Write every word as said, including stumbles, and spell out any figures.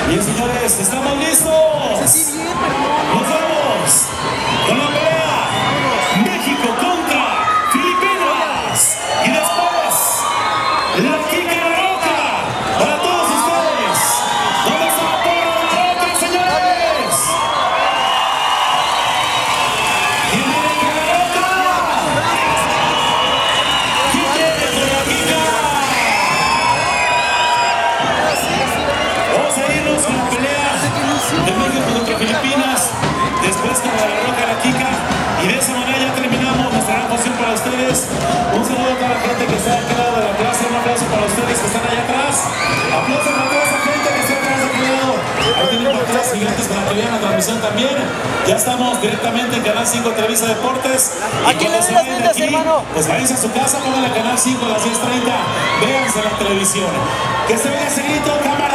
Bien, señores, ¿estamos listos? Nos vamos con la pelea México contra Filipinas. Y después, la Kika de la Roca para todos ustedes. ¿Dónde está la porra de la Roca, señores? ¿Quién viene con la Roca? ¿Quién viene con la Kika? Vamos a irnos con la pelea de México contra Filipinas, después con la Roca, la Kika, y de esa manera ya terminamos nuestra gran función para ustedes. Un saludo a toda la gente que está al lado de la plaza, un aplauso para ustedes que están allá atrás, aplausos para toda esa gente que está atrás de aquel lado. Ahí tienen pantallas gigantes para que vean la transmisión también. Ya estamos directamente en Canal cinco Televisa Deportes. ¿A quién le doy las vendas, hermano? Pues váyanse a su casa, pongan el Canal cinco a las diez treinta, véanse la televisión. Que se vea ese grito, cámara.